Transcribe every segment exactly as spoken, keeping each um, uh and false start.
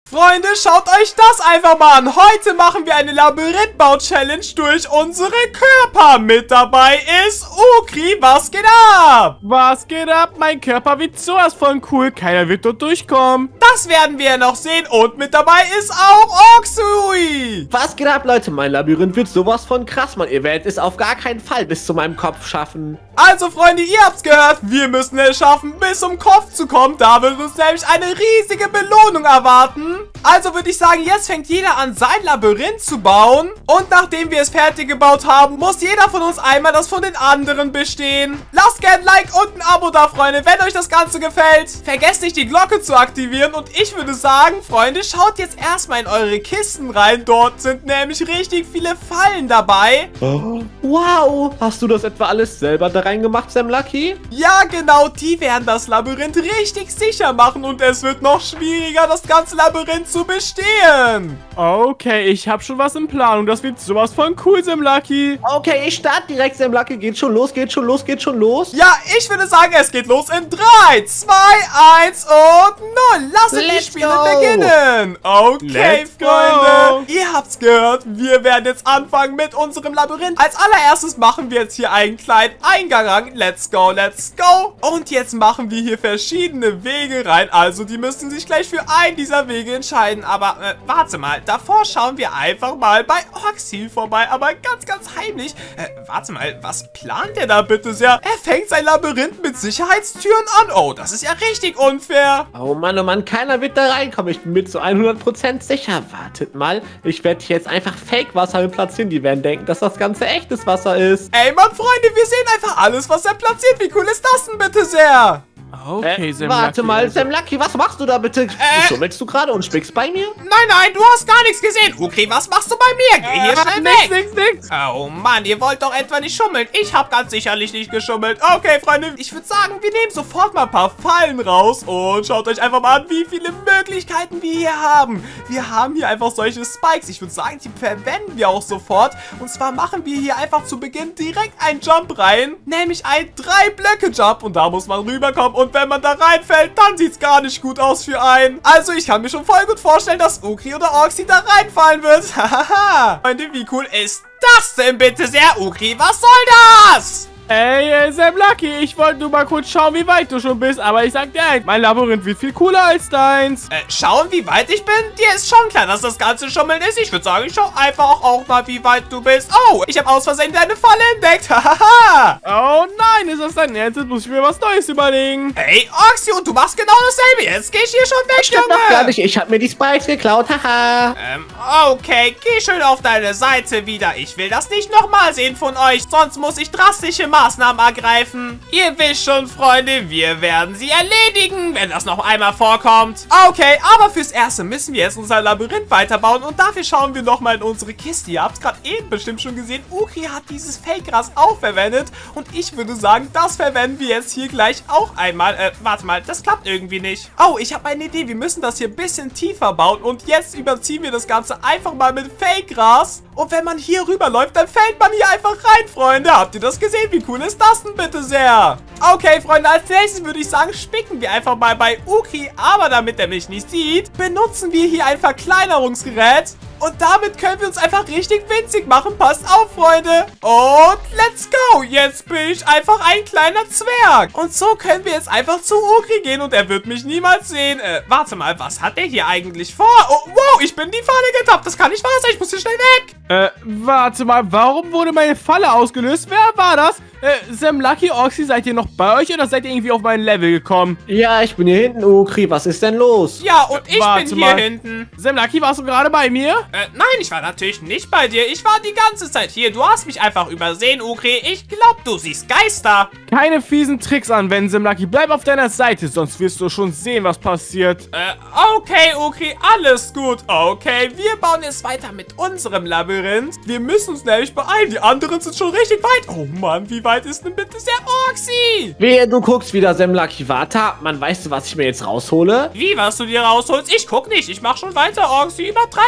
Freunde, schaut euch das einfach mal an. Heute machen wir eine Labyrinthbau-Challenge durch unsere Körper. Mit dabei ist Ukri. Was geht ab? Was geht ab? Mein Körper wird sowas von cool. Keiner wird dort durchkommen. Das werden wir noch sehen. Und mit dabei ist auch Oxui. Was geht ab, Leute? Mein Labyrinth wird sowas von krass, Mann. Ihr werdet es auf gar keinen Fall bis zu meinem Kopf schaffen. Also, Freunde, ihr habt's gehört. Wir müssen es schaffen, bis zum Kopf zu kommen. Da wird uns nämlich eine riesige Belohnung erwarten. Also würde ich sagen, jetzt fängt jeder an, sein Labyrinth zu bauen. Und nachdem wir es fertig gebaut haben, muss jeder von uns einmal das von den anderen bestehen. Lasst gerne ein Like und ein Abo da, Freunde, wenn euch das Ganze gefällt. Vergesst nicht, die Glocke zu aktivieren. Und ich würde sagen, Freunde, schaut jetzt erstmal in eure Kisten rein. Dort sind nämlich richtig viele Fallen dabei. Oh, wow, hast du das etwa alles selber da reingemacht, Sam Lucky? Ja, genau, die werden das Labyrinth richtig sicher machen. Und es wird noch schwieriger, das ganze Labyrinth zu bestehen. Okay, ich habe schon was in Planung. Das wird sowas von cool, Sam Lucky. Okay, ich starte direkt, Sam Lucky. Geht schon los, geht schon los, geht schon los. Ja, ich würde sagen, es geht los in drei, zwei, eins und null. Lasst die Spiele go. beginnen. Okay, Let's Freunde. go. Ihr habt's gehört. Wir werden jetzt anfangen mit unserem Labyrinth. Als allererstes machen wir jetzt hier einen kleinen Eingang an. Let's go, let's go. Und jetzt machen wir hier verschiedene Wege rein. Also, die müssen sich gleich für einen dieser Wege entscheiden. Aber, äh, warte mal. Davor schauen wir einfach mal bei Oxy vorbei. Aber ganz, ganz heimlich. Äh, warte mal. Was plant der da bitte sehr? Er fängt sein Labyrinth mit Sicherheitstüren an. Oh, das ist ja richtig unfair. Oh Mann, oh Mann, keiner wird da reinkommen. Ich bin mir zu hundert Prozent sicher. Wartet mal. Ich werde hier jetzt einfach Fake-Wasser platzieren. Die werden denken, dass das Ganze echtes Wasser ist. Ey, Mann, Freunde, wir sehen einfach alles, was er platziert. Wie cool ist das denn bitte sehr? Okay, äh, Sam warte Lucky, mal, also. Sam Lucky, was machst du da bitte? Äh, Schummelst du gerade und spickst bei mir? Nein, nein, du hast gar nichts gesehen. Okay, was machst du bei mir? Geh hier schnell Nix, weg. nix, nix. Oh Mann, ihr wollt doch etwa nicht schummeln. Ich habe ganz sicherlich nicht geschummelt. Okay, Freunde, ich würde sagen, wir nehmen sofort mal ein paar Fallen raus. Und schaut euch einfach mal an, wie viele Möglichkeiten wir hier haben. Wir haben hier einfach solche Spikes. Ich würde sagen, die verwenden wir auch sofort. Und zwar machen wir hier einfach zu Beginn direkt einen Jump rein. Nämlich einen Drei-Blöcke-Jump. Und da muss man rüberkommen. Und wenn man da reinfällt, dann sieht es gar nicht gut aus für einen. Also, ich kann mir schon voll gut vorstellen, dass Ukri oder Oxy da reinfallen wird. Hahaha. Freunde, wie cool ist das denn bitte sehr, Ukri? Was soll das? Ey, ey, Sam Lucky, ich wollte nur mal kurz schauen, wie weit du schon bist. Aber ich sag dir, mein Labyrinth wird viel cooler als deins. Äh, schauen, wie weit ich bin? Dir ist schon klar, dass das ganze Schummeln ist. Ich würde sagen, ich schau einfach auch mal, wie weit du bist. Oh, ich habe aus Versehen deine Falle entdeckt. Hahaha. Oh nein, ist das dein Ernst? Jetzt muss ich mir was Neues überlegen. Hey, Oxy, und du machst genau dasselbe. Jetzt geh ich hier schon weg, Stimmt Junge. doch gar nicht. Ich habe mir die Spikes geklaut. Haha. Ähm, okay, geh schön auf deine Seite wieder. Ich will das nicht nochmal sehen von euch, sonst muss ich drastische Maßnahmen ergreifen. Ihr wisst schon, Freunde, wir werden sie erledigen, wenn das noch einmal vorkommt. Okay, aber fürs Erste müssen wir jetzt unser Labyrinth weiterbauen und dafür schauen wir nochmal in unsere Kiste. Ihr habt es gerade eben bestimmt schon gesehen, Ukri hat dieses Fake-Gras auch verwendet und ich würde sagen, das verwenden wir jetzt hier gleich auch einmal. Äh, warte mal, das klappt irgendwie nicht. Oh, ich habe eine Idee, wir müssen das hier ein bisschen tiefer bauen und jetzt überziehen wir das Ganze einfach mal mit Fake-Gras. Und wenn man hier rüberläuft, dann fällt man hier einfach rein, Freunde. Habt ihr das gesehen? Wie cool ist das denn bitte sehr? Okay, Freunde, als nächstes würde ich sagen, spicken wir einfach mal bei Ukri. Aber damit er mich nicht sieht, benutzen wir hier ein Verkleinerungsgerät. Und damit können wir uns einfach richtig winzig machen. Passt auf, Freunde. Und let's go. Jetzt bin ich einfach ein kleiner Zwerg. Und so können wir jetzt einfach zu Ukri gehen und er wird mich niemals sehen. Äh, warte mal, was hat er hier eigentlich vor? Oh, wow, ich bin in die Falle getappt. Das kann nicht wahr sein. Ich muss hier schnell weg. Äh, warte mal, warum wurde meine Falle ausgelöst? Wer war das? Äh, Sam Lucky, Oxy, seid ihr noch bei euch oder seid ihr irgendwie auf mein Level gekommen? Ja, ich bin hier hinten, Ukri. Was ist denn los? Ja, und ich Warte bin hier mal. hinten. Sam Lucky, warst du gerade bei mir? Äh, nein, ich war natürlich nicht bei dir. Ich war die ganze Zeit hier. Du hast mich einfach übersehen, Ukri. Ich glaub, du siehst Geister. Keine fiesen Tricks anwenden, Sam Lucky. Bleib auf deiner Seite, sonst wirst du schon sehen, was passiert. Äh, okay, Ukri, alles gut. Okay, wir bauen jetzt weiter mit unserem Labyrinth. Wir müssen uns nämlich beeilen. Die anderen sind schon richtig weit. Oh Mann, wie weit ist denn bitte sehr Oxy? Wehe, du guckst wieder, Sam Lucky. Warte, man, weißt du, was ich mir jetzt raushole? Wie, was du dir rausholst? Ich guck nicht. Ich mach schon weiter, Oxy. Übertreib nicht.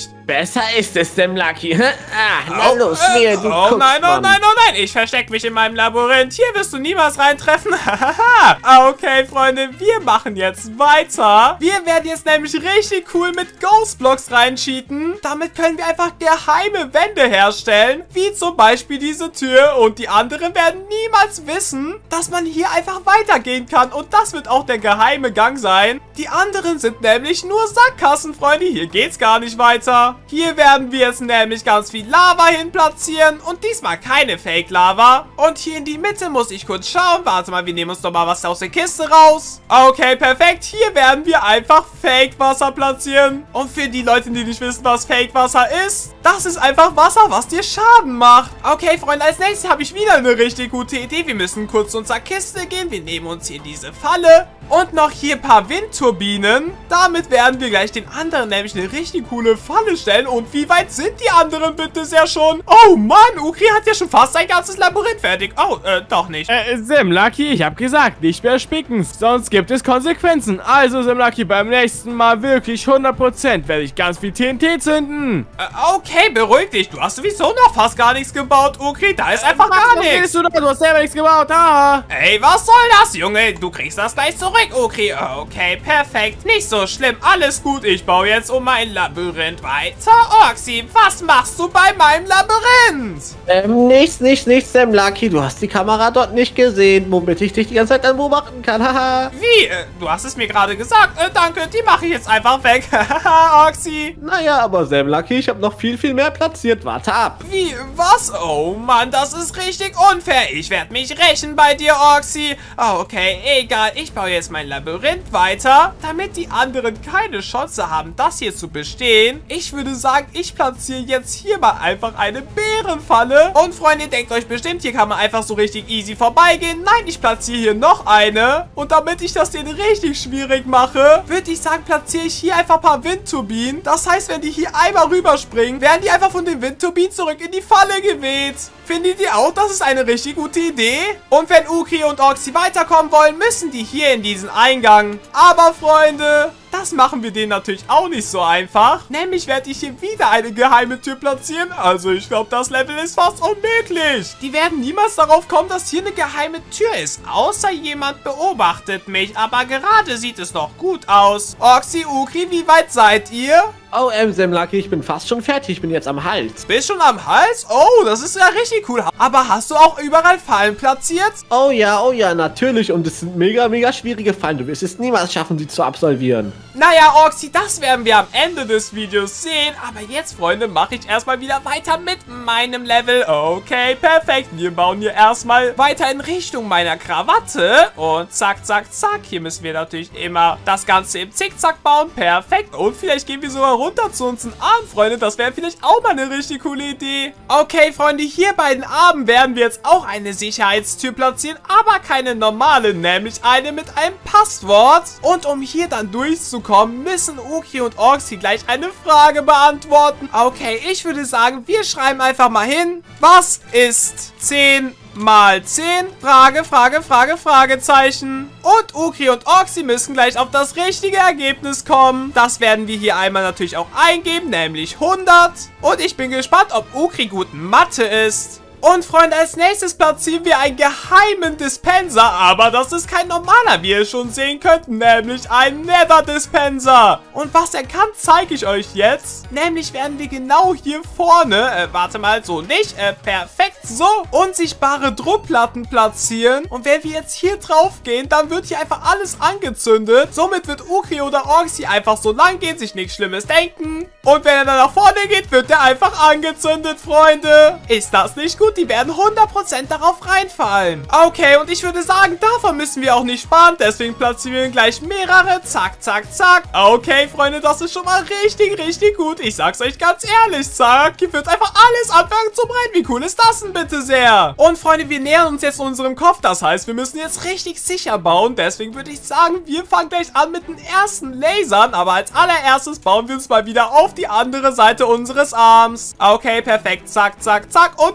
nicht. Besser ist es, Sam Lucky. Ah, na oh, los, äh, mir, du Oh guckst, nein, oh Mann. nein, oh nein. Ich verstecke mich in meinem Labyrinth. Hier wirst du niemals reintreffen. Hahaha. Okay, Freunde, wir machen jetzt weiter. Wir werden jetzt nämlich richtig cool mit Ghostblocks reincheaten. Damit können wir einfach geheime Wände herstellen. Wie zum Beispiel diese Tür. Und die anderen werden niemals wissen, dass man hier einfach weitergehen kann. Und das wird auch der geheime Gang sein. Die anderen sind nämlich nur Sackgassen, Freunde. Hier geht's gar nicht weiter. Hier werden wir jetzt nämlich ganz viel Lava hin platzieren. Und diesmal keine Fake-Lava. Und hier in die Mitte muss ich kurz schauen. Warte mal, wir nehmen uns doch mal was aus der Kiste raus. Okay, perfekt. Hier werden wir einfach Fake-Wasser platzieren. Und für die Leute, die nicht wissen, was Fake-Wasser ist, das ist einfach Wasser, was dir Schaden macht. Okay, Freunde, als nächstes habe ich wieder eine richtig gute Idee. Wir müssen kurz zu unserer Kiste gehen. Wir nehmen uns hier diese Falle. Und noch hier ein paar Windturbinen. Damit werden wir gleich den anderen nämlich eine richtig coole Falle stellen. Und wie weit sind die anderen bitte sehr schon? Oh Mann, Ukri hat ja schon fast sein ganzes Labyrinth fertig. Oh, äh, doch nicht. Äh, Sam Lucky, ich habe gesagt, nicht mehr spicken, sonst gibt es Konsequenzen. Also, Sam Lucky, beim nächsten Mal wirklich hundert Prozent werde ich ganz viel T N T zünden. Äh, okay, beruhig dich. Du hast sowieso noch fast gar nichts gebaut, Ukri. Da ist einfach Max, gar was nichts. willst du da? Du hast selber nichts gebaut, haha. Ey, was soll das, Junge? Du kriegst das gleich zurück, okay. Okay, perfekt. Nicht so schlimm. Alles gut. Ich baue jetzt um mein Labyrinth weiter. Oxy, was machst du bei meinem Labyrinth? Ähm, nichts, nichts, nichts, Sam Lucky. Du hast die Kamera dort nicht gesehen, womit ich dich die ganze Zeit dann beobachten kann. Haha. Wie? Äh, du hast es mir gerade gesagt. Äh, danke, die mache ich jetzt einfach weg. Haha, Oxy. Naja, aber Sam Lucky, ich habe noch viel, viel mehr platziert. Warte ab. Wie? Was? Oh Mann, das ist richtig unfair. Ich werde mich rächen bei dir, Oxy. Oh, okay, egal. Ich baue jetzt mein Labyrinth weiter, damit die anderen keine Chance haben, das hier zu bestehen. Ich würde sagen, ich platziere jetzt hier mal einfach eine Bärenfalle. Und Freunde, ihr denkt euch bestimmt, hier kann man einfach so richtig easy vorbeigehen. Nein, ich platziere hier noch eine. Und damit ich das denen richtig schwierig mache, würde ich sagen, platziere ich hier einfach ein paar Windturbinen. Das heißt, wenn die hier einmal rüberspringen, werden die einfach von den Windturbinen zurück in die Falle geweht. Findet ihr auch, das ist eine richtig gute Idee? Und wenn Ukri und Oxy weiterkommen wollen, müssen die hier in diesen Eingang. Aber Freunde, das machen wir denen natürlich auch nicht so einfach. Nämlich werde ich hier wieder eine geheime Tür platzieren. Also ich glaube, das Level ist fast unmöglich. Die werden niemals darauf kommen, dass hier eine geheime Tür ist. Außer jemand beobachtet mich. Aber gerade sieht es noch gut aus. Oxy, Ukri, wie weit seid ihr? Oh, ähm, Sam Lucky, ich bin fast schon fertig. Ich bin jetzt am Hals. Bist schon am Hals? Oh, das ist ja richtig cool. Aber hast du auch überall Fallen platziert? Oh ja, oh ja, natürlich. Und es sind mega, mega schwierige Fallen. Du wirst es niemals schaffen, sie zu absolvieren. Naja, Oxy, das werden wir am Ende des Videos sehen. Aber jetzt, Freunde, mache ich erstmal wieder weiter mit meinem Level. Okay, perfekt. Wir bauen hier erstmal weiter in Richtung meiner Krawatte. Und zack, zack, zack. Hier müssen wir natürlich immer das Ganze im Zickzack bauen. Perfekt. Und vielleicht gehen wir sogar runter zu unseren Armen, Freunde. Das wäre vielleicht auch mal eine richtig coole Idee. Okay, Freunde, hier bei den Armen werden wir jetzt auch eine Sicherheitstür platzieren. Aber keine normale, nämlich eine mit einem Passwort. Und um hier dann durchzukommen, müssen Ukri und Oxy gleich eine Frage beantworten. Okay, ich würde sagen, wir schreiben einfach mal hin. Was ist zehn mal zehn? Frage, Frage, Frage, Fragezeichen. Und Ukri und Oxy müssen gleich auf das richtige Ergebnis kommen. Das werden wir hier einmal natürlich auch eingeben, nämlich hundert. Und ich bin gespannt, ob Ukri gut in Mathe ist. Und Freunde, als nächstes platzieren wir einen geheimen Dispenser, aber das ist kein normaler, wie ihr schon sehen könnt, nämlich ein Nether Dispenser. Und was er kann, zeige ich euch jetzt. Nämlich werden wir genau hier vorne, äh, warte mal, so nicht, äh, perfekt, so, unsichtbare Druckplatten platzieren. Und wenn wir jetzt hier drauf gehen, dann wird hier einfach alles angezündet. Somit wird Ukri oder Oxy einfach so lang gehen, sich nichts Schlimmes denken. Und wenn er dann nach vorne geht, wird er einfach angezündet, Freunde. Ist das nicht gut? Die werden hundert Prozent darauf reinfallen. Okay, und ich würde sagen, davon müssen wir auch nicht sparen. Deswegen platzieren wir gleich mehrere. Zack, zack, zack. Okay, Freunde, das ist schon mal richtig, richtig gut. Ich sag's euch ganz ehrlich, zack. Hier wird einfach alles anfangen zu brennen. Wie cool ist das denn bitte sehr? Und Freunde, wir nähern uns jetzt unserem Kopf. Das heißt, wir müssen jetzt richtig sicher bauen. Deswegen würde ich sagen, wir fangen gleich an mit den ersten Lasern. Aber als allererstes bauen wir uns mal wieder auf die andere Seite unseres Arms. Okay, perfekt. Zack, zack, zack. Und jetzt können wir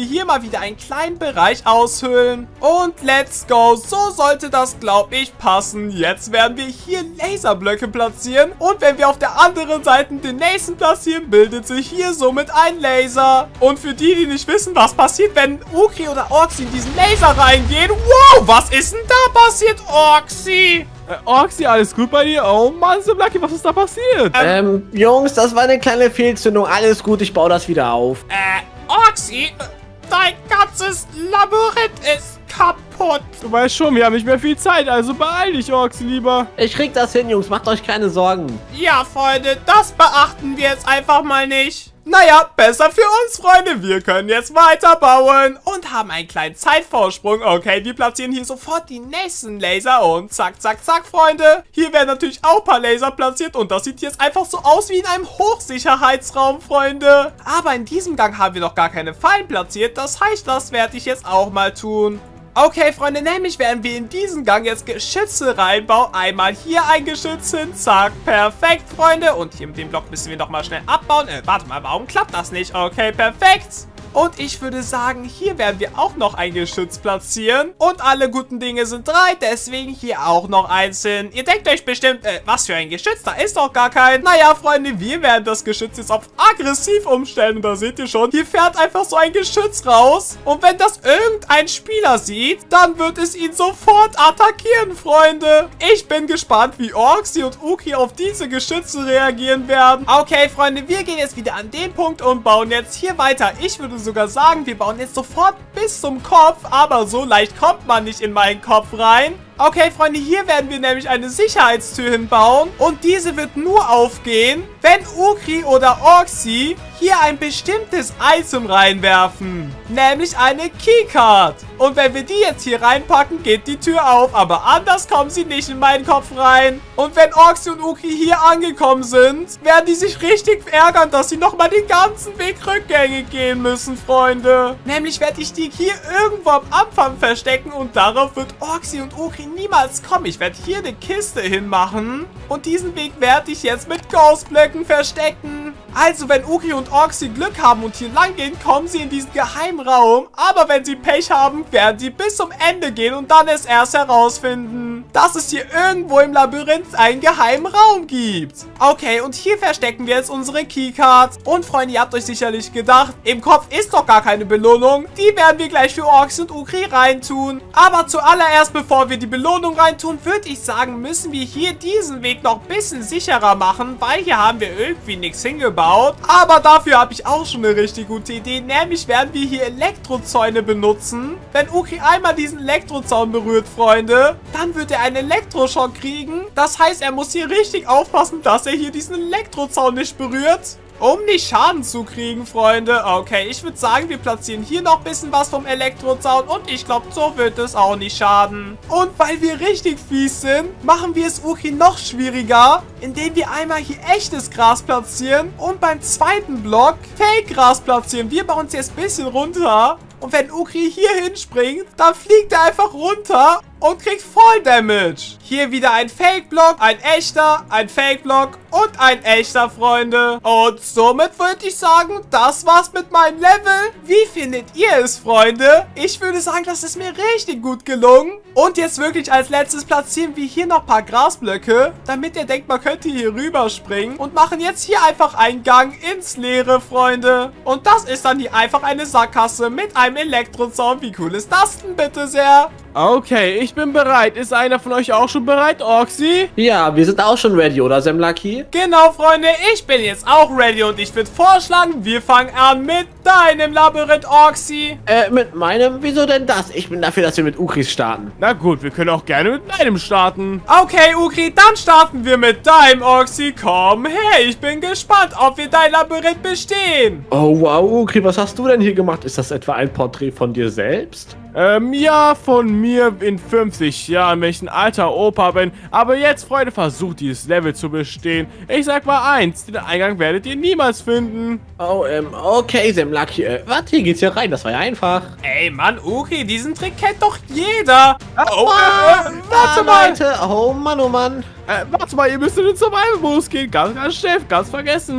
wir hier mal wieder einen kleinen Bereich aushöhlen. Und let's go. So sollte das, glaube ich, passen. Jetzt werden wir hier Laserblöcke platzieren. Und wenn wir auf der anderen Seite den nächsten platzieren, bildet sich hier somit ein Laser. Und für die, die nicht wissen, was passiert, wenn Ukri oder Orxi in diesen Laser reingehen. Wow, was ist denn da passiert, Orxi? Äh, Orxi, alles gut bei dir? Oh Mann, Simlaki, was ist da passiert? Ähm, Jungs, das war eine kleine Fehlzündung. Alles gut, ich baue das wieder auf. Äh, Orxi, dein ganzes Labyrinth ist kaputt. Du weißt schon, wir haben nicht mehr viel Zeit, also beeil dich, Orxi, lieber. Ich krieg das hin, Jungs. Macht euch keine Sorgen. Ja, Freunde, das beachten wir jetzt einfach mal nicht. Naja, besser für uns, Freunde. Wir können jetzt weiterbauen und haben einen kleinen Zeitvorsprung. Okay, wir platzieren hier sofort die nächsten Laser und zack, zack, zack, Freunde. Hier werden natürlich auch ein paar Laser platziert und das sieht jetzt einfach so aus wie in einem Hochsicherheitsraum, Freunde. Aber in diesem Gang haben wir noch gar keine Fallen platziert. Das heißt, das werde ich jetzt auch mal tun. Okay, Freunde, nämlich werden wir in diesen Gang jetzt Geschütze reinbauen. Einmal hier ein Geschütz hin. Zack, perfekt, Freunde. Und hier mit dem Block müssen wir noch mal schnell abbauen. Äh, warte mal, warum klappt das nicht? Okay, perfekt. Und ich würde sagen, hier werden wir auch noch ein Geschütz platzieren. Und alle guten Dinge sind drei, deswegen hier auch noch eins hin. Ihr denkt euch bestimmt, äh, was für ein Geschütz? Da ist doch gar kein. Naja, Freunde, wir werden das Geschütz jetzt auf aggressiv umstellen. Und da seht ihr schon, hier fährt einfach so ein Geschütz raus. Und wenn das irgendein Spieler sieht, dann wird es ihn sofort attackieren, Freunde. Ich bin gespannt, wie Orxi und Ukri auf diese Geschütze reagieren werden. Okay, Freunde, wir gehen jetzt wieder an den Punkt und bauen jetzt hier weiter. Ich würde sogar sagen, wir bauen jetzt sofort bis zum Kopf, aber so leicht kommt man nicht in meinen Kopf rein. Okay, Freunde, hier werden wir nämlich eine Sicherheitstür hinbauen und diese wird nur aufgehen, wenn Ukri oder Orxi hier ein bestimmtes Item reinwerfen, nämlich eine Keycard. Und wenn wir die jetzt hier reinpacken, geht die Tür auf, aber anders kommen sie nicht in meinen Kopf rein. Und wenn Orxi und Ukri hier angekommen sind, werden die sich richtig ärgern, dass sie nochmal den ganzen Weg rückgängig gehen müssen, Freunde. Nämlich werde ich die hier irgendwo am Anfang verstecken und darauf wird Orxi und Ukri niemals kommen. Ich werde hier eine Kiste hinmachen und diesen Weg werde ich jetzt mit Ghostblöcken verstecken. Also, wenn Ukri und Orxi Glück haben und hier lang gehen, kommen sie in diesen geheimen Raum. Aber wenn sie Pech haben, werden sie bis zum Ende gehen und dann es erst herausfinden, dass es hier irgendwo im Labyrinth einen geheimen Raum gibt. Okay, und hier verstecken wir jetzt unsere Keycard. Und Freunde, ihr habt euch sicherlich gedacht, im Kopf ist doch gar keine Belohnung. Die werden wir gleich für Orxi und Ukri reintun. Aber zuallererst, bevor wir die Belohnung reintun, würde ich sagen, müssen wir hier diesen Weg noch ein bisschen sicherer machen, weil hier haben wir irgendwie nichts hingebaut. Aber dafür habe ich auch schon eine richtig gute Idee. Nämlich werden wir hier Elektrozäune benutzen. Wenn Ukri einmal diesen Elektrozaun berührt, Freunde, dann wird er einen Elektroschock kriegen. Das heißt, er muss hier richtig aufpassen, dass er hier diesen Elektrozaun nicht berührt, um nicht Schaden zu kriegen, Freunde. Okay, ich würde sagen, wir platzieren hier noch ein bisschen was vom Elektrozaun und ich glaube, so wird es auch nicht schaden. Und weil wir richtig fies sind, machen wir es Ukri noch schwieriger, indem wir einmal hier echtes Gras platzieren und beim zweiten Block Fake-Gras platzieren. Wir bauen es jetzt ein bisschen runter. Und wenn Ukri hier hinspringt, dann fliegt er einfach runter und kriegt Voll Damage. Hier wieder ein Fake-Block, ein echter, ein Fake-Block und ein echter, Freunde. Und somit würde ich sagen, das war's mit meinem Level. Wie findet ihr es, Freunde? Ich würde sagen, das ist mir richtig gut gelungen. Und jetzt wirklich als letztes platzieren wir hier noch ein paar Grasblöcke, damit ihr denkt, man könnte hier rüberspringen. Und machen jetzt hier einfach einen Gang ins Leere, Freunde. Und das ist dann hier einfach eine Sackgasse mit einem Elektrozaun. Wie cool ist das denn bitte sehr? Okay, ich bin bereit. Ist einer von euch auch schon bereit, Orxi? Ja, wir sind auch schon ready, oder, Simlaki? Genau, Freunde, ich bin jetzt auch ready und ich würde vorschlagen, wir fangen an mit deinem Labyrinth, Orxi. Äh, mit meinem? Wieso denn das? Ich bin dafür, dass wir mit Ukris starten. Na gut, wir können auch gerne mit meinem starten. Okay, Ukri, dann starten wir mit deinem, Orxi. Komm her, ich bin gespannt, ob wir dein Labyrinth bestehen. Oh, wow, Ukri, was hast du denn hier gemacht? Ist das etwa ein Porträt von dir selbst? Ähm, ja, von mir in fünfzig Jahren, wenn ich ein alter Opa bin. Aber jetzt, Freunde, versucht dieses Level zu bestehen. Ich sag mal eins, den Eingang werdet ihr niemals finden. Oh, ähm, okay, Simlaki. Äh, warte, hier geht's hier rein, das war ja einfach. Ey, Mann, Ukri, diesen Trick kennt doch jeder. Oh, äh, äh, warte mal. Leute, oh Mann, oh Mann. Äh, warte mal, ihr müsst in den Survival-Modus gehen. Ganz, ganz schnell, ganz vergessen.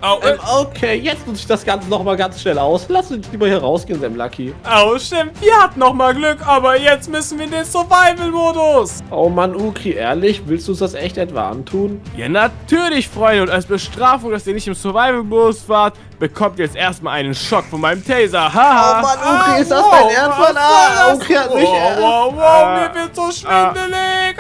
Oh, äh, Ähm, okay, jetzt nutze ich das Ganze nochmal ganz schnell aus. Lass uns lieber hier rausgehen, Sam Lucky. oh, stimmt. Wir hatten noch mal Glück, aber jetzt müssen wir in den Survival-Modus. Oh Mann, Ukri, ehrlich, willst du uns das echt etwa antun? Ja, natürlich, Freunde. Und als Bestrafung, dass ihr nicht im Survival-Modus wart, bekommt ihr jetzt erstmal einen Schock von meinem Taser. Haha. Oh Mann, Ukri, ist das wow, dein Ernst, was Mann? Ah, soll das? Ukri hat mich... Wow, wow, wow, Ah, mir wird so schwindelig.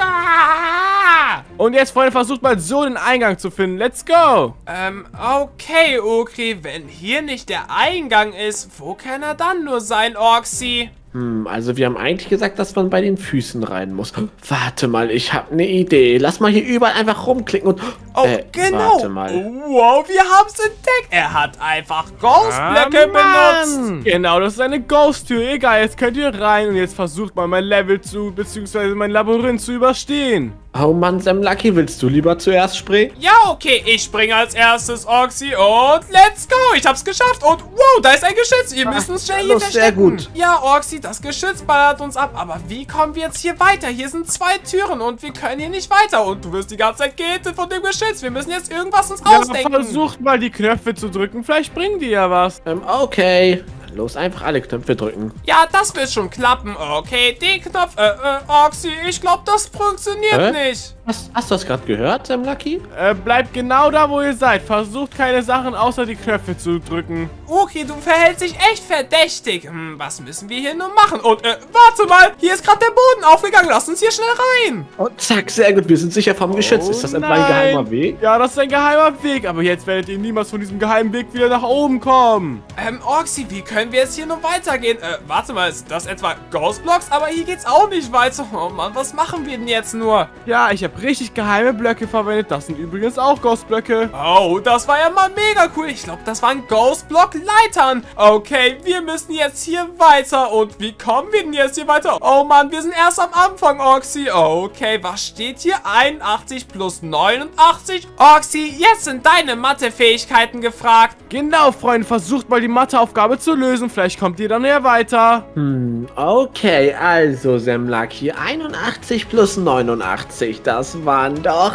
Ah. Und jetzt, Freunde, versucht mal so den Eingang zu finden. Let's go. Ähm, okay, Ukri, wenn hier nicht der Eingang ist, wo kann er dann nur sein, Orxy? Hm, also wir haben eigentlich gesagt, dass man bei den Füßen rein muss. Warte mal, ich habe eine Idee. Lass mal hier überall einfach rumklicken und... Oh, äh, genau. Warte mal. Wow, wir haben's entdeckt. Er hat einfach Ghostblöcke Ah, benutzt. Mann. Genau, das ist eine Ghost-Tür. Egal, jetzt könnt ihr rein und jetzt versucht mal mein Level zu, beziehungsweise mein Labyrinth zu überstehen. Oh Mann, Sam Lucky, willst du lieber zuerst springen? Ja, okay, ich springe als erstes, Orxy, und let's go. Ich hab's geschafft und wow, da ist ein Geschütz. Wir müssen uns schnell hier los, sehr verstecken. gut. Ja, Orxy, das Geschütz ballert uns ab. Aber wie kommen wir jetzt hier weiter? Hier sind zwei Türen und wir können hier nicht weiter. Und du wirst die ganze Zeit gehittet von dem Geschütz. Wir müssen jetzt irgendwas uns Ja, ausdenken. versucht mal die Knöpfe zu drücken. Vielleicht bringen die ja was. Ähm, okay. Los, einfach alle Knöpfe drücken. Ja, das wird schon klappen. Okay, den Knopf. Äh, äh, Orxy, ich glaube, das funktioniert Hä? nicht. Hast, hast du das gerade gehört, Sam Lucky? Äh, bleibt genau da, wo ihr seid. Versucht keine Sachen außer die Knöpfe zu drücken. Okay, du verhältst dich echt verdächtig. Hm, was müssen wir hier nur machen? Und, äh, warte mal. Hier ist gerade der Boden aufgegangen. Lass uns hier schnell rein. Und zack, sehr gut. Wir sind sicher vom Geschütz. Oh ist das etwa ein nein. geheimer Weg? Ja, das ist ein geheimer Weg. Aber jetzt werdet ihr niemals von diesem geheimen Weg wieder nach oben kommen. Ähm, Orxy, wie können wir jetzt hier nur weitergehen? Äh, warte mal, ist das etwa Ghostblocks? Aber hier geht's auch nicht weiter. Oh Mann, was machen wir denn jetzt nur? Ja, ich habe richtig geheime Blöcke verwendet. Das sind übrigens auch Ghostblöcke. Oh, das war ja mal mega cool. Ich glaube, das waren Ghostblock-Leitern. Okay, wir müssen jetzt hier weiter. Und wie kommen wir denn jetzt hier weiter? Oh Mann, wir sind erst am Anfang, Orxy. Okay, was steht hier? einundachtzig plus neunundachtzig. Orxy, jetzt sind deine Mathe-Fähigkeiten gefragt. Genau, Freunde, versucht mal die Matheaufgabe zu lösen. Vielleicht kommt ihr dann ja weiter. Hm, okay. Also, Sam Lucky, einundachtzig plus neunundachtzig. Das waren doch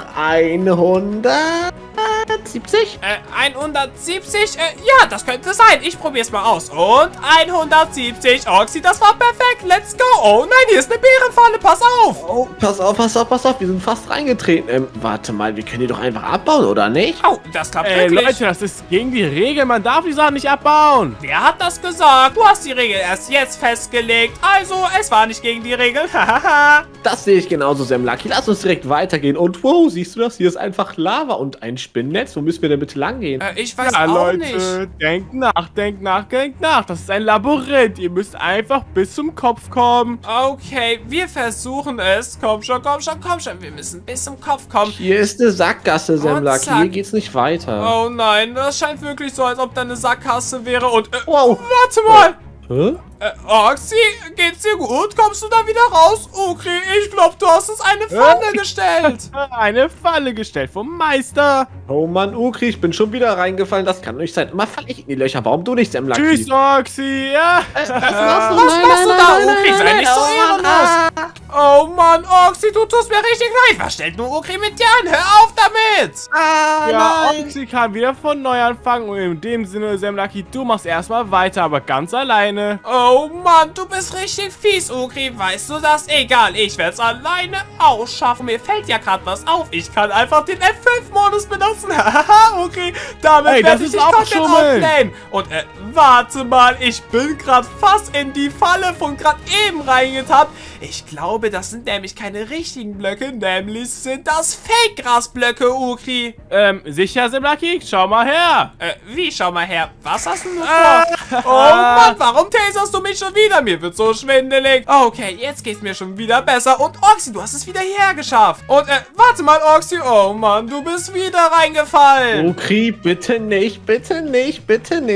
hundertsiebzig? Äh, hundertsiebzig? Äh, ja, das könnte sein. Ich probier's mal aus. Und hundertsiebzig. Orxy, das war perfekt. Let's go. Oh nein, hier ist eine Bärenfalle. Pass auf. Oh, pass auf, pass auf, pass auf. Wir sind fast reingetreten. Ähm, warte mal, wir können die doch einfach abbauen, oder nicht? Oh, das klappt Ey, wirklich. Leute, das ist gegen die Regel. Man darf die Sachen nicht abbauen. Wer hat das gesagt? Du hast die Regel erst jetzt festgelegt. Also, es war nicht gegen die Regel. Hahaha. Das sehe ich genauso, Sam Lucky. Lass uns direkt weitergehen. Und wow, siehst du das? Hier ist einfach Lava und ein Spinnennetz. Wo müssen wir denn bitte lang gehen? äh, ich weiß Ja, auch Leute, nicht. denkt nach, denkt nach, denkt nach. Das ist ein Labyrinth. Ihr müsst einfach bis zum Kopf kommen. Okay, wir versuchen es. Komm schon, komm schon, komm schon. Wir müssen bis zum Kopf kommen. Hier ist eine Sackgasse, Sam Und Lucky. zack. Hier geht's nicht weiter. Oh nein, das scheint wirklich so, als ob da eine Sackgasse wäre. Und, äh, Wow. warte mal. Hä? Äh, Orxy, geht's dir gut? Kommst du da wieder raus? Okay, ich glaube, du hast uns eine Falle gestellt. Eine Falle gestellt vom Meister. Oh Mann, Ukri, ich bin schon wieder reingefallen. Das kann nicht sein. Immer falle ich in die Löcher. Warum du nicht, Sam Lucky? Tschüss, Oxy. Ja. Was Was machst du da, Ukri? Sei nicht so ehrenlos. Oh Mann, Orxy, du tust mir richtig leid. Was stellt nur Ukri mit dir an? Hör auf damit. Ah, Ja, nein. Oxy kann wieder von neu anfangen. Und in dem Sinne, Sam Lucky, du machst erstmal weiter, aber ganz alleine. Oh Mann, du bist richtig fies, Ukri. Weißt du das? Egal, ich werde es alleine ausschaffen. Mir fällt ja gerade was auf. Ich kann einfach den F fünf Modus benutzen. Haha, Ukri. Damit Ey, werde das ich ist dich auch komplett Schummeln. aufblähen. Und äh, warte mal, ich bin gerade fast in die Falle von gerade eben reingetappt. Ich glaube, das sind nämlich keine richtigen Blöcke. Nämlich sind das Fake-Grasblöcke, Ukri. Ähm, sicher, Sam Lucky? Schau mal her. Äh, wie? Schau mal her. Was hast du denn vor? Oh Mann, warum taserst du mich schon wieder? Mir wird so schwindelig. Okay, jetzt geht's mir schon wieder besser. Und Orxy, du hast es wieder hierher geschafft. Und, äh, warte mal, Orxy. Oh Mann, du bist wieder reingefallen. Ukri, bitte nicht, bitte nicht, bitte nicht.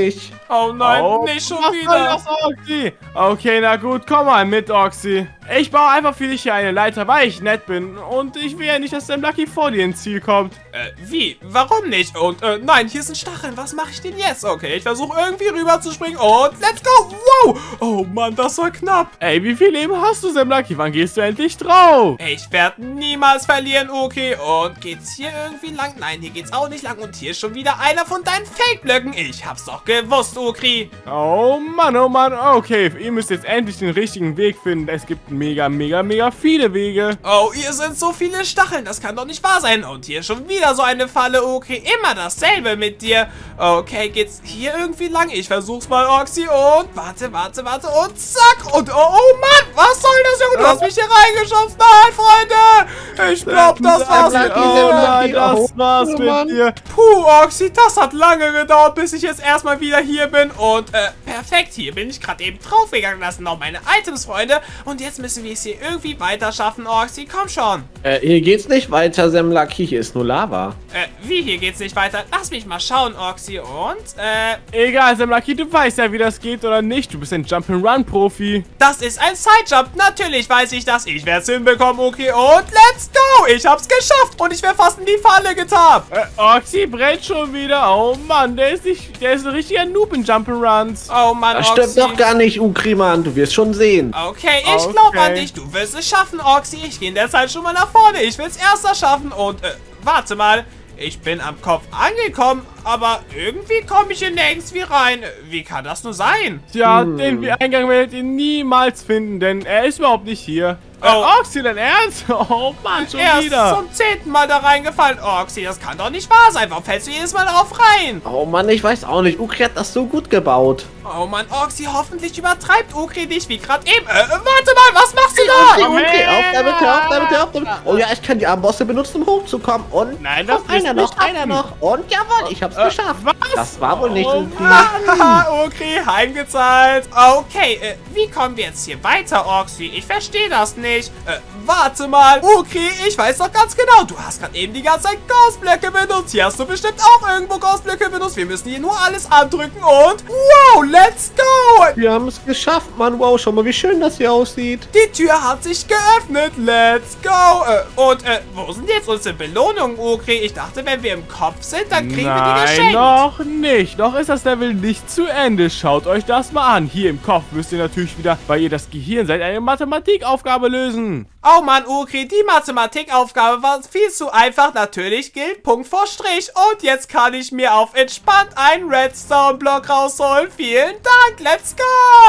Oh nein, Oh, nicht schon was soll wieder. das, Oxy? Okay, na gut, komm mal mit, Oxy. Ich baue einfach für dich hier eine Leiter, weil ich nett bin. Und ich will ja nicht, dass Sam Lucky vor dir ins Ziel kommt. Äh, wie? Warum nicht? Und, äh, nein, hier sind Stacheln. Was mache ich denn jetzt? Okay, ich versuche irgendwie rüber zu springen und let's go. Wow. Oh Mann, das war knapp. Ey, wie viel Leben hast du, Sam Lucky? Wann gehst du endlich drauf? Ich werde niemals verlieren, okay. Und geht's hier irgendwie lang? Nein, hier geht's auch nicht lang. Und hier ist schon wieder einer von deinen Fake-Blöcken. Ich hab's doch gewusst, Okri. Oh Mann, oh Mann. Okay, ihr müsst jetzt endlich den richtigen Weg finden. Es gibt mega, mega, mega viele Wege. Oh, hier sind so viele Stacheln. Das kann doch nicht wahr sein. Und hier ist schon wieder so eine Falle, Okri. Immer dasselbe mit dir. Okay, geht's hier irgendwie lang? Ich versuch's mal, Oxy. Und warte, warte, warte. Und zack. Und oh, oh Mann, was soll das, Junge? Du hast mich hier reingeschubst. Nein, Freunde. Ich glaub, das war's. Lucky, Oh nein, Lucky. das war's Oh mit Mann. dir. Puh, Oxy, das hat lange gedauert, bis ich jetzt erstmal wieder hier bin. Und, äh, perfekt. Hier bin ich gerade eben draufgegangen. Das sind noch meine Items, Freunde. Und jetzt müssen wir es hier irgendwie weiter schaffen, Oxy. Komm schon. Äh, hier geht's nicht weiter, Sam Lucky. Hier ist nur Lava. Äh, wie? Hier geht's nicht weiter? Lass mich mal schauen, Oxy. Und, äh, Egal, Sam Lucky, du weißt ja, wie das geht oder nicht. Du bist ein Jump'n'Run-Profi. das ist ein Sidejump. Natürlich weiß ich das. Ich werde es hinbekommen, okay. Und let's go. Ich hab's geschafft. Und ich wäre fast in die Falle getappt. Äh, Oxy brennt schon wieder. Oh Mann, der ist nicht, der ist ein richtiger Noob in Jump'n'Runs. Oh Mann, Das Oxy. stimmt doch gar nicht, Ukri, Mann. Du wirst schon sehen. Okay, ich glaube Okay. an dich. Du wirst es schaffen, Oxy. Ich gehe in der Zeit schon mal nach vorne. Ich will es erster schaffen. Und, äh, warte mal. Ich bin am Kopf angekommen, aber irgendwie komme ich hier nirgends wie rein. Wie kann das nur sein? Tja, Hm. den Eingang werdet ihr niemals finden, denn er ist überhaupt nicht hier. Oh. Äh, Oxy, dein Ernst? Oh Mann, schon Er ist wieder. zum zehnten Mal da reingefallen. Oxy, das kann doch nicht wahr sein. Warum fällst du jedes Mal drauf rein? Oh Mann, ich weiß auch nicht. Ukri hat das so gut gebaut. Oh Mann, Oxy, hoffentlich übertreibt Okri dich wie gerade eben. Äh, warte mal, was machst du da? Ukri, Ukri, auf damit, hör auf damit, hör auf damit. Oh ja, ich kann die Armbosse benutzen, um hochzukommen. Und Nein, das Komm, einer wirst du noch, nicht einer schaffen. noch. Und jawohl, ich hab's Äh, geschafft. was? Das war wohl nicht Oh Ukri. Haha, Okri, heimgezahlt. Okay, äh, wie kommen wir jetzt hier weiter, Oxy? Ich verstehe das nicht. Äh, warte mal. Okri, ich weiß doch ganz genau. Du hast gerade eben die ganze Zeit Ghostblöcke benutzt. Hier hast du bestimmt auch irgendwo Ghostblöcke benutzt. Wir müssen hier nur alles andrücken und wow, let's go. Wir haben es geschafft, Mann. Wow, schau mal, wie schön das hier aussieht. Die Tür hat sich geöffnet. Let's go. Äh, und, äh, wo sind jetzt unsere Belohnungen, Okri? Ich dachte, wenn wir im Kopf sind, dann kriegen wir die Nein, geschenkt. noch nicht. Noch ist das Level nicht zu Ende. Schaut euch das mal an. Hier im Kopf müsst ihr natürlich wieder, weil ihr das Gehirn seid, eine Mathematikaufgabe lösen. Oh Mann, Okri, die Mathematikaufgabe war viel zu einfach. Natürlich gilt Punkt vor Strich. Und jetzt kann ich mir auf entspannt einen Redstone-Block rausholen. Vielen Dank, let's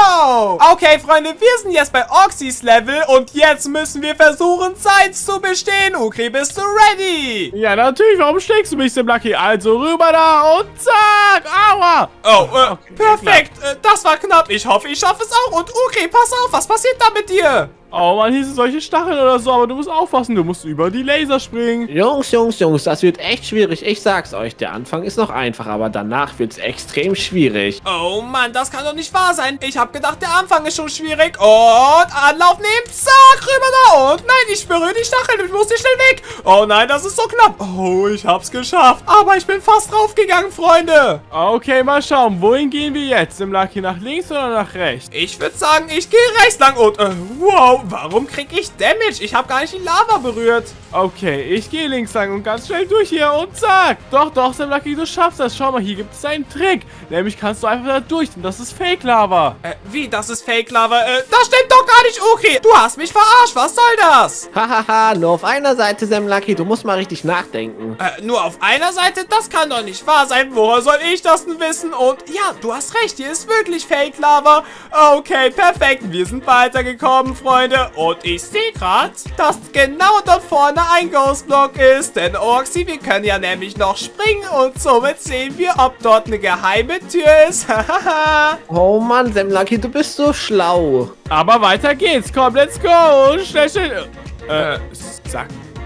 go! Okay, Freunde, wir sind jetzt bei Oxys Level. Und jetzt müssen wir versuchen, Seins zu bestehen. Okri, bist du ready? Ja, natürlich. Warum schlägst du mich, Sam Lucky? Also rüber da und zack. Aua. Oh, äh, Okay, perfekt. Äh, das war knapp. Ich hoffe, ich schaffe es auch. Und Okri, pass auf, was passiert da mit dir? Oh man, hier sind solche Stacheln oder so, aber du musst aufpassen, du musst über die Laser springen. Jungs, Jungs, Jungs, das wird echt schwierig. Ich sag's euch, der Anfang ist noch einfach, aber danach wird's extrem schwierig. Oh Mann, das kann doch nicht wahr sein. Ich habe gedacht, der Anfang ist schon schwierig. Und Anlauf nehmen, zack, rüber da. Und nein, ich berühre die Stacheln, ich muss hier schnell weg. Oh nein, das ist so knapp. Oh, ich hab's geschafft. Aber ich bin fast draufgegangen, Freunde. Okay, mal schauen, wohin gehen wir jetzt? Im Lucky nach links oder nach rechts? Ich würde sagen, ich gehe rechts lang. Und äh, wow, warum krieg ich Damage? Ich habe gar nicht die Lava berührt. Okay, ich gehe links lang und ganz schnell durch hier und zack. Doch, doch, Sam Lucky, du schaffst das. Schau mal, hier gibt es einen Trick. Nämlich kannst du einfach da durch und das ist Fake-Lava. Äh, wie, das ist Fake-Lava? Äh, das stimmt doch gar nicht, okay. Du hast mich verarscht, was soll das? Hahaha, nur auf einer Seite, Sam Lucky. Du musst mal richtig nachdenken. Äh, nur auf einer Seite? Das kann doch nicht wahr sein. Woher soll ich das denn wissen? Und ja, du hast recht, hier ist wirklich Fake-Lava. Okay, perfekt. Wir sind weitergekommen, Freunde. Und ich sehe gerade, dass genau dort vorne ein Ghostblock ist. Denn Oxy, wir können ja nämlich noch springen. Und somit sehen wir, ob dort eine geheime Tür ist. Hahaha. Oh Mann, Sam Lucky, du bist so schlau. Aber weiter geht's. Komm, let's go. Schnell, schnell. Äh, sag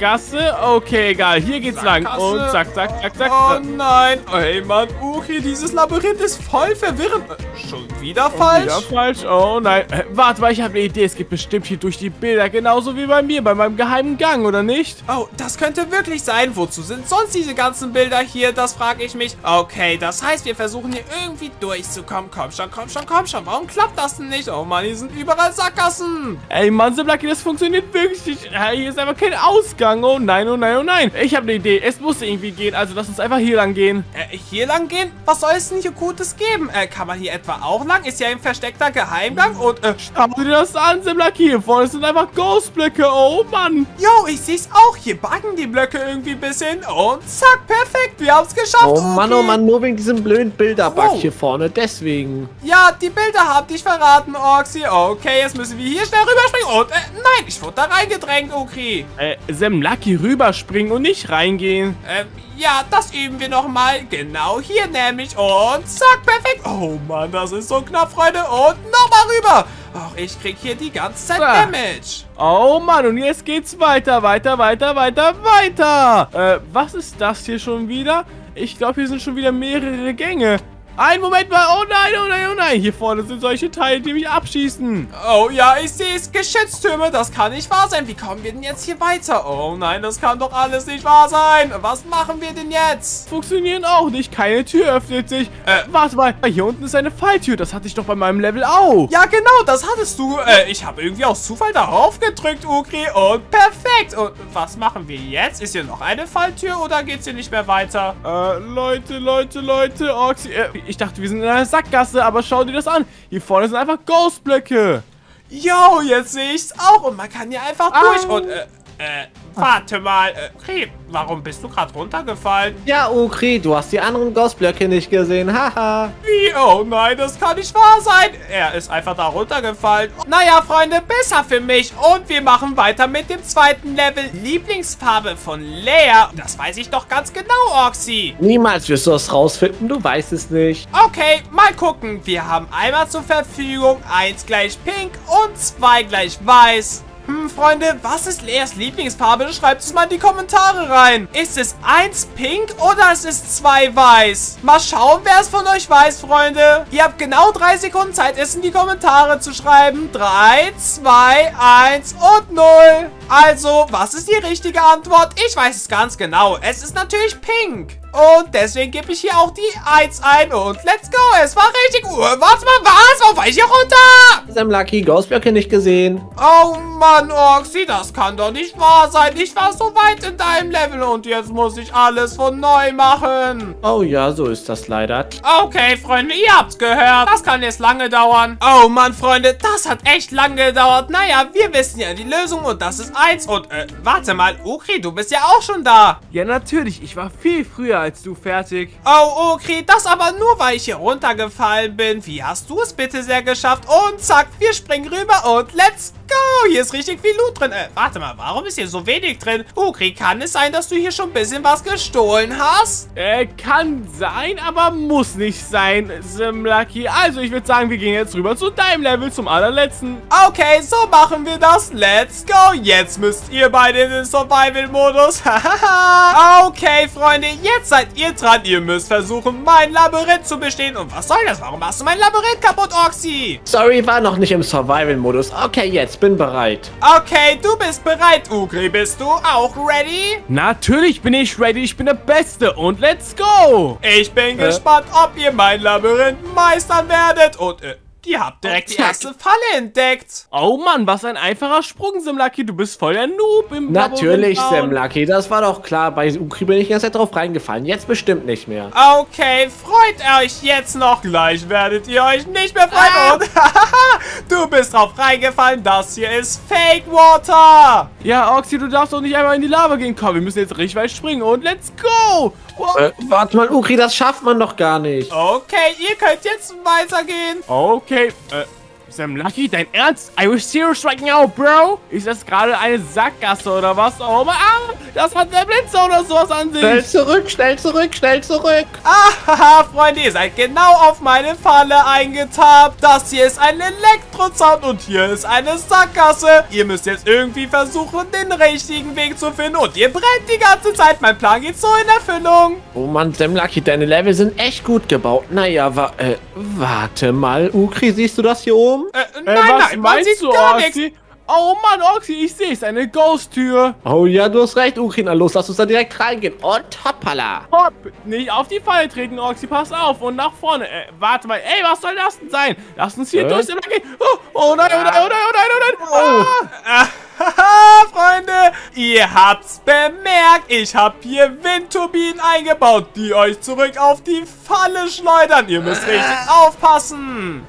Sackgasse? Okay, egal. Hier geht's lang. Sackgasse. Und zack, zack, zack, zack. Oh nein. Ey, Mann, okay, dieses Labyrinth ist voll verwirrend. Äh, schon wieder falsch? Wieder falsch? Oh nein. Äh, warte mal, ich habe eine Idee. Es geht bestimmt hier durch die Bilder, genauso wie bei mir, bei meinem geheimen Gang, oder nicht? Oh, das könnte wirklich sein. Wozu sind sonst diese ganzen Bilder hier? Das frage ich mich. Okay, das heißt, wir versuchen hier irgendwie durchzukommen. Komm schon, komm schon, komm schon. Warum klappt das denn nicht? Oh Mann, hier sind überall Sackgassen. Ey, Mann, Simlaki, das funktioniert wirklich nicht. Äh, hier ist einfach kein Ausgang. Oh nein, oh nein, oh nein. Ich habe eine Idee. Es muss irgendwie gehen. Also lass uns einfach hier lang gehen. Äh, hier lang gehen? Was soll es denn hier Gutes geben? Äh, kann man hier etwa auch lang? Ist ja ein versteckter Geheimgang und, äh... Schau dir das an, Simlaki. Hier vorne sind einfach Ghostblöcke. Oh Mann. Yo, ich seh's auch. Hier backen die Blöcke irgendwie ein bisschen. Und zack, perfekt. Wir haben's geschafft. Oh Mann, okay. oh Mann, nur wegen diesem blöden Bilderbug Wow. hier vorne. Deswegen. Ja, die Bilder haben dich verraten, Oxy. Okay, jetzt müssen wir hier schnell rüberspringen. Und, äh, nein, ich wurde da reingedrängt, Okri. Äh, Simlaki, rüberspringen und nicht reingehen. Ähm, ja, das üben wir nochmal. Genau hier nämlich. Und zack, perfekt. Oh Mann, das ist so knapp, Freunde. Und nochmal rüber. Ach, ich krieg hier die ganze Zeit Ah. Damage. Oh Mann, und jetzt geht's weiter, weiter, weiter, weiter, weiter. Äh, was ist das hier schon wieder? Ich glaube, hier sind schon wieder mehrere Gänge. Ein Moment mal. Oh nein, oh nein, oh nein. Hier vorne sind solche Teile, die mich abschießen. Oh ja, ich sehe es. Geschütztürme, das kann nicht wahr sein. Wie kommen wir denn jetzt hier weiter? Oh nein, das kann doch alles nicht wahr sein. Was machen wir denn jetzt? Funktionieren auch nicht. Keine Tür öffnet sich. Äh, warte mal. Hier unten ist eine Falltür. Das hatte ich doch bei meinem Level auch. Ja, genau, das hattest du. Äh, ich habe irgendwie aus Zufall darauf gedrückt, Ukri. Und perfekt. Und was machen wir jetzt? Ist hier noch eine Falltür oder geht's hier nicht mehr weiter? Äh, Leute, Leute, Leute. Oxy, äh, ich dachte, wir sind in einer Sackgasse, aber schau dir das an. Hier vorne sind einfach Ghostblöcke. Yo, jetzt sehe ich's auch. Und man kann hier einfach Ah. durch. Und, äh, äh, warte mal. Äh, Ukri, warum bist du gerade runtergefallen? Ja, Ukri, du hast die anderen Ghostblöcke nicht gesehen. Haha. Wie? Oh nein, das kann nicht wahr sein. Er ist einfach da runtergefallen. Naja, Freunde, besser für mich. Und wir machen weiter mit dem zweiten Level. Lieblingsfarbe von Lea. Das weiß ich doch ganz genau, Oxy. Niemals wirst du es rausfinden, du weißt es nicht. Okay, mal gucken. Wir haben einmal zur Verfügung eins gleich pink und zwei gleich weiß. Hm, Freunde, was ist Leas Lieblingsfarbe? Schreibt es mal in die Kommentare rein. Ist es eins pink oder ist es zwei weiß? Mal schauen, wer es von euch weiß, Freunde. Ihr habt genau drei Sekunden Zeit, es in die Kommentare zu schreiben. drei, zwei, eins und null. Also, was ist die richtige Antwort? Ich weiß es ganz genau. Es ist natürlich pink. Und deswegen gebe ich hier auch die eins ein und let's go. Es war richtig. Uh, warte mal, was? Warum war ich hier runter? Simlaki, Ghostblöcke nicht gesehen. Oh Mann, Oxy, das kann doch nicht wahr sein. Ich war so weit in deinem Level und jetzt muss ich alles von neu machen. Oh ja, so ist das leider. Okay, Freunde, ihr habt's gehört. Das kann jetzt lange dauern. Oh Mann, Freunde, das hat echt lange gedauert. Naja, wir wissen ja die Lösung und das ist eins. Und, äh, warte mal, Ukri, du bist ja auch schon da. Ja, natürlich. Ich war viel früher als du fertig. Oh, Ukri, das aber nur, weil ich hier runtergefallen bin. Wie hast du es bitte sehr geschafft? Und zack, wir springen rüber und let's go. Hier ist richtig viel Loot drin. Äh, warte mal, warum ist hier so wenig drin? Ukri, kann es sein, dass du hier schon ein bisschen was gestohlen hast? Äh, kann sein, aber muss nicht sein, Simlaki. Also, ich würde sagen, wir gehen jetzt rüber zu deinem Level, zum allerletzten. Okay, so machen wir das. Let's go. Jetzt müsst ihr beide in den Survival-Modus. Okay, Freunde, jetzt seid ihr dran. Ihr müsst versuchen, mein Labyrinth zu bestehen. Und was soll das? Warum machst du mein Labyrinth kaputt, Oxy? Sorry, war noch nicht im Survival-Modus. Okay, jetzt bin bereit. Okay, du bist bereit, Ukri. Bist du auch ready? Natürlich bin ich ready. Ich bin der Beste. Und let's go. Ich bin Äh. gespannt, ob ihr mein Labyrinth meistern werdet. Und, äh, ihr habt direkt die Zack. erste Falle entdeckt. Oh Mann, was ein einfacher Sprung, Simlaki. Du bist voll der Noob im Natürlich, Labyrinth. Simlaki, das war doch klar. Bei Ukri bin ich die ganze Zeit drauf reingefallen. Jetzt bestimmt nicht mehr. Okay, freut euch jetzt noch. Gleich werdet ihr euch nicht mehr freuen. Ah. Und du bist drauf reingefallen. Das hier ist Fake Water. Ja, Oxy, du darfst doch nicht einmal in die Lava gehen. Komm, wir müssen jetzt richtig weit springen. Und let's go. Wow. Äh, warte mal, Ukri, das schafft man doch gar nicht. Okay, ihr könnt jetzt weitergehen. Okay, äh, Sam Lucky, dein Ernst? Are you serious right now, Bro? Ist das gerade eine Sackgasse oder was? Oh Mann, ah, das hat der Blitzer oder sowas an sich. Schnell zurück, schnell zurück, schnell zurück. Ahaha, Freunde, ihr seid genau auf meine Falle eingetappt. Das hier ist ein Elektrozaun und hier ist eine Sackgasse. Ihr müsst jetzt irgendwie versuchen, den richtigen Weg zu finden. Und ihr brennt die ganze Zeit. Mein Plan geht so in Erfüllung. Oh Mann, Sam Lucky, deine Level sind echt gut gebaut. Naja, wa äh, warte mal. Ukri, siehst du das hier oben? Äh, Äh, nein, was nein, man meinst sieht du, gar nichts. Oxy? Oh Mann, Oxy, ich sehe es, eine Ghost-Tür. Oh ja, du hast recht, Ukri. Na los, lass uns da direkt reingehen. Und hoppala. Hopp, nicht auf die Falle treten, Oxy, pass auf und nach vorne. Äh, warte mal, ey, was soll das denn sein? Lass uns hier Äh? durch. Oh, oh nein, oh nein, oh nein, oh nein, oh nein. Ah. Haha, Freunde, ihr habt's bemerkt. Ich habe hier Windturbinen eingebaut, die euch zurück auf die Falle schleudern. Ihr müsst richtig aufpassen.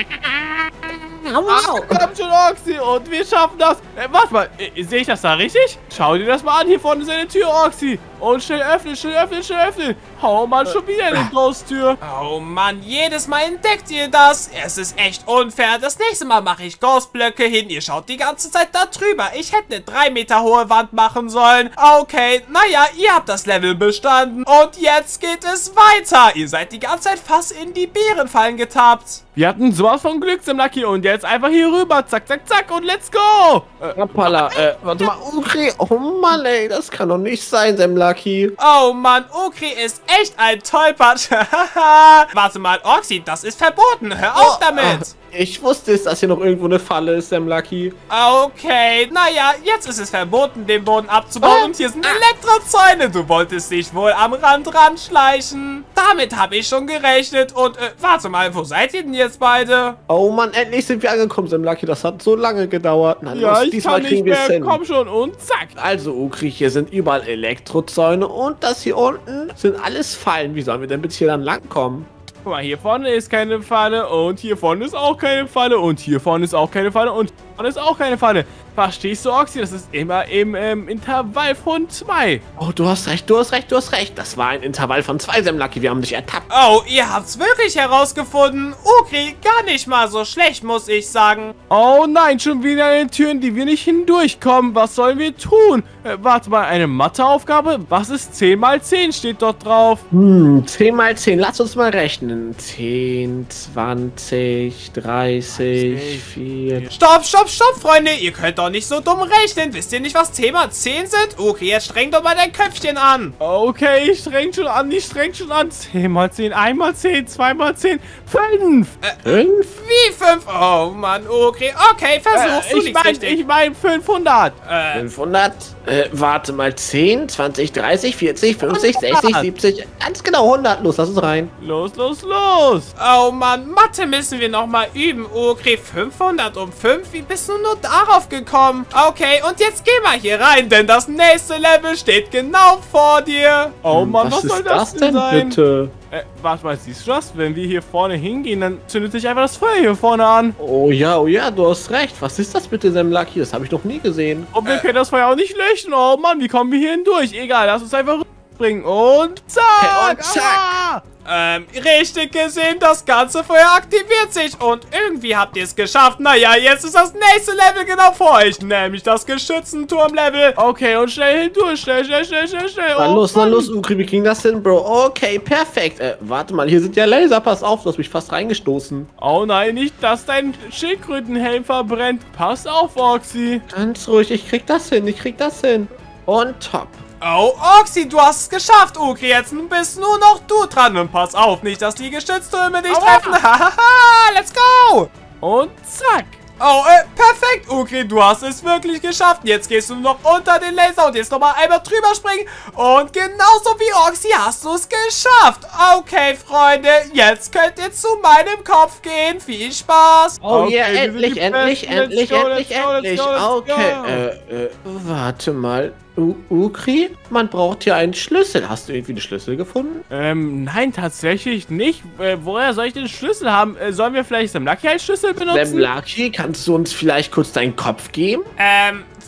Ah, komm schon, Oxy, und wir schaffen das. Äh, warte mal, äh, sehe ich das da richtig? Schau dir das mal an, hier vorne ist eine Tür, Oxy. Und schnell öffnen, schnell öffnen, schnell öffnen. Oh Mann, schon wieder eine Ghost-Tür. Oh Mann, jedes Mal entdeckt ihr das. Es ist echt unfair. Das nächste Mal mache ich Ghostblöcke hin. Ihr schaut die ganze Zeit da drüber. Ich hätte eine drei Meter hohe Wand machen sollen. Okay, naja, ihr habt das Level bestanden. Und jetzt geht es weiter. Ihr seid die ganze Zeit fast in die Bärenfallen getappt. Wir hatten sowas von Glück, Sam Lucky, und jetzt einfach hier rüber. Zack, zack, zack und let's go. Äh, Hoppala, äh, warte mal, Ukri. Oh Mann, ey, das kann doch nicht sein, Sam Lucky. Oh Mann, Ukri ist echt ein Tollpatsch. Warte mal, Oxy, das ist verboten. Hör auf Oh, damit. Ich wusste es, dass hier noch irgendwo eine Falle ist, Sam Lucky. Okay, naja, jetzt ist es verboten, den Boden abzubauen. Und hier sind Elektrozäune. Du wolltest dich wohl am Rand ranschleichen. Damit habe ich schon gerechnet. Und, äh, warte mal, wo seid ihr denn jetzt beide? Oh Mann, endlich sind wir angekommen, Sam Lucky. Das hat so lange gedauert. Na, ja, los, ich diesmal kann kriegen nicht wir es mehr. hin. Komm schon und zack. Also, Ukri, hier sind überall Elektrozäune und das hier unten sind alles Fallen. Wie sollen wir denn bitte hier dann langkommen? Guck mal, hier vorne ist keine Falle und hier vorne ist auch keine Falle und hier vorne ist auch keine Falle und hier vorne ist auch keine Falle. Verstehst du, Oxy? Das ist immer im ähm, Intervall von zwei. Oh, du hast recht, du hast recht, du hast recht. Das war ein Intervall von zwei, Sam Lucky. Wir haben dich ertappt. Oh, ihr habt's wirklich herausgefunden. Ukri, gar nicht mal so schlecht, muss ich sagen. Oh nein, schon wieder eine Türen, die wir nicht hindurchkommen. Was sollen wir tun? Äh, warte mal, eine Matheaufgabe? Was ist zehn mal zehn? Steht dort drauf. Hm, zehn mal zehn. Lass uns mal rechnen. zehn, zwanzig, dreißig, vier. Stopp, stopp, stopp, Freunde. Ihr könnt doch nicht so dumm rechnen. Wisst ihr nicht, was zehn mal zehn sind? Okay, jetzt streng doch mal dein Köpfchen an. Okay, ich streng schon an, ich streng schon an. zehn mal zehn, eins mal zehn, zwei mal zehn, fünf. Fünf? Wie fünf? Oh Mann, okay. Okay, versuch's. Äh, du ich liegst mein, richtig. ich mein fünfhundert. Äh, fünfhundert? Äh, warte mal. zehn, zwanzig, dreißig, vierzig, fünfzig, sechzig, siebzig. Ganz genau hundert. Los, lass uns rein. Los, los, los. oh Mann, Mathe müssen wir nochmal üben. Okay, fünfhundert um fünf. Wie bist du nur darauf gekommen? Okay, und jetzt geh mal hier rein, denn das nächste Level steht genau vor dir. Oh Mann, was, was soll ist das, das denn sein? bitte? Äh, warte mal, siehst du das? Wenn wir hier vorne hingehen, dann zündet sich einfach das Feuer hier vorne an. Oh ja, oh ja, du hast recht. Was ist das bitte, Sam Lucky? Das habe ich noch nie gesehen. Und wir können das Feuer auch nicht löschen. Oh Mann, wie kommen wir hier hindurch? Egal, lass uns einfach springen. Und zack! Und zack. Aua! Ähm, richtig gesehen, das ganze Feuer aktiviert sich und irgendwie habt ihr es geschafft. Naja, jetzt ist das nächste Level genau vor euch, nämlich das Geschützenturm-Level. Okay, und schnell hindurch, schnell, schnell, schnell, schnell, schnell. Na Oh los, na Mann. los, Ukri, wie ging das denn, Bro? Okay, perfekt. Äh, warte mal, hier sind ja Laser. Pass auf, du hast mich fast reingestoßen. Oh nein, nicht, dass dein Schildkrötenhelm verbrennt. Pass auf, Oxy. Ganz ruhig, ich krieg das hin, ich krieg das hin. Und top. Oh, Oxy, du hast es geschafft, Ukri. Jetzt bist nur noch du dran. Und pass auf, nicht, dass die Geschütztürme dich Aua. treffen. Hahaha, let's go. Und zack. Oh, äh, perfekt, Ukri. Du hast es wirklich geschafft. Jetzt gehst du noch unter den Laser und jetzt nochmal einmal drüber springen. Und genauso wie Oxy hast du es geschafft. Okay, Freunde, jetzt könnt ihr zu meinem Kopf gehen. Viel Spaß. Oh Okay, yeah, wir sind endlich, die endlich, Besten. Let's endlich, go, endlich, let's go, let's endlich. go, let's Okay, go. äh, äh, warte mal. U Ukri, man braucht hier einen Schlüssel. Hast du irgendwie einen Schlüssel gefunden? Ähm, nein, tatsächlich nicht. Äh, woher soll ich den Schlüssel haben? Äh, sollen wir vielleicht Sam Lucky als Schlüssel benutzen? Sam Lucky, kannst du uns vielleicht kurz deinen Kopf geben? Ähm,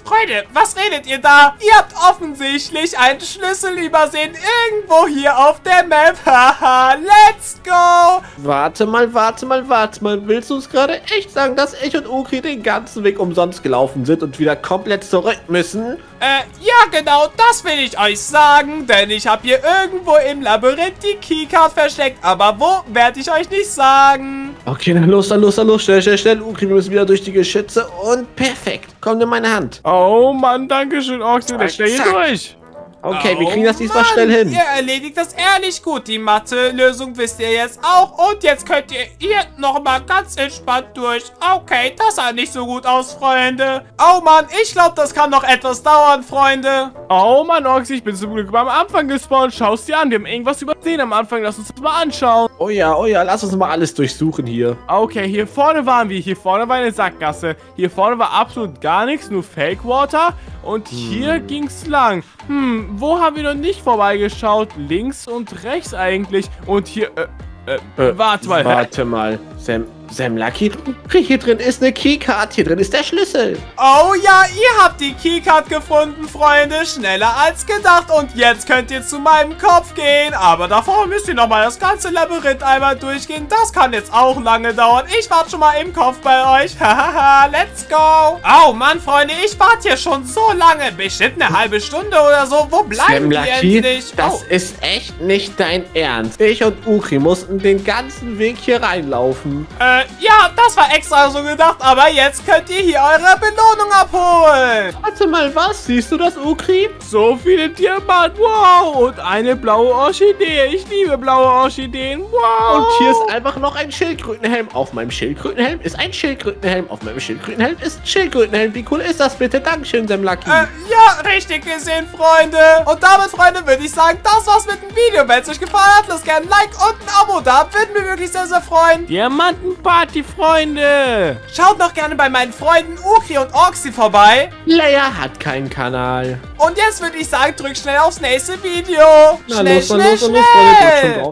Freunde, was redet ihr da? Ihr habt offensichtlich einen Schlüssel übersehen. Irgendwo hier auf der Map. Haha, let's go. Warte mal, warte mal, warte mal. Willst du uns gerade echt sagen, dass ich und Ukri den ganzen Weg umsonst gelaufen sind und wieder komplett zurück müssen? Äh, ja genau, das will ich euch sagen, denn ich habe hier irgendwo im Labyrinth die Keycard versteckt, aber wo, werde ich euch nicht sagen. Okay, dann los, dann los, dann los, schnell, schnell, schnell, Ukri, wir müssen wieder durch die Geschütze und perfekt, komm in meine Hand. Oh Mann, danke schön, Oxy, dann schnell hier durch. Okay, Oh, wir kriegen das diesmal Mann, schnell hin. Ihr erledigt das ehrlich gut. Die Mathe-Lösung wisst ihr jetzt auch. Und jetzt könnt ihr hier nochmal ganz entspannt durch. Okay, das sah nicht so gut aus, Freunde. Oh Mann, ich glaube, das kann noch etwas dauern, Freunde. Oh Mann, Oxy, ich bin zum Glück am Anfang gespawnt. Schau's dir an, wir haben irgendwas übersehen am Anfang. Lass uns das mal anschauen. Oh ja, oh ja, lass uns mal alles durchsuchen hier. Okay, hier vorne waren wir. Hier vorne war eine Sackgasse. Hier vorne war absolut gar nichts, nur Fake Water. Und hier hm. ging's lang. Hm, wo haben wir noch nicht vorbeigeschaut? Links und rechts eigentlich. Und hier, äh, äh, äh warte mal. Warte mal, Sam, Sam Lucky. Hier drin ist eine Keycard, hier drin ist der Schlüssel. Oh ja, ihr habt die Keycard gefunden, Freunde. Schneller als gedacht. Und jetzt könnt ihr zu meinem Kopf gehen. Aber davor müsst ihr nochmal das ganze Labyrinth einmal durchgehen. Das kann jetzt auch lange dauern. Ich warte schon mal im Kopf bei euch. Hahaha, let's go. Oh Mann, Freunde, ich warte hier schon so lange. Bestimmt eine halbe Stunde oder so. Wo bleiben die endlich? Das Oh. ist echt nicht dein Ernst. Ich und Ukri mussten den ganzen Weg hier reinlaufen. Äh, ja, das war extra so gedacht, aber jetzt könnt ihr hier eure Belohnung abholen. Warte mal, was? Siehst du das, Ukri? So viele Diamanten, wow, und eine blaue Orchidee. Ich liebe blaue Orchideen, wow. Und hier ist einfach noch ein Schildkrötenhelm. Auf meinem Schildkrötenhelm ist ein Schildkrötenhelm. Auf meinem Schildkrötenhelm ist ein Schildkrötenhelm. Wie cool ist das bitte? Dankeschön, Sam Lucky. Äh, ja, richtig gesehen, Freunde. Und damit, Freunde, würde ich sagen, das war's mit dem Video. Wenn es euch gefallen hat, lasst gerne ein Like und ein Abo da. Würden wir wirklich sehr, sehr freuen. Diamantenparty, Freunde. Schaut noch gerne bei meinen Freunden Ukri und Oxy vorbei. Leia hat keinen Kanal. Und jetzt würde ich sagen, drückt schnell aufs nächste Video. Na, Schnell, los, schnell, los, los, schnell. los, Freunde, drückt schon drauf.